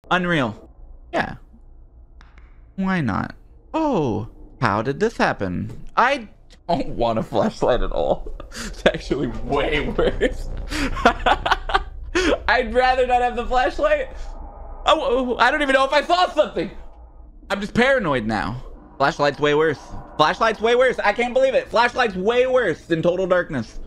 Unreal. Yeah. Why not? Oh, how did this happen? I don't want a flashlight at all. It's actually way worse. I'd rather not have the flashlight. Oh, I don't even know if I saw something. I'm just paranoid now. Flashlight's way worse. Flashlight's way worse. I can't believe it. Flashlight's way worse than total darkness.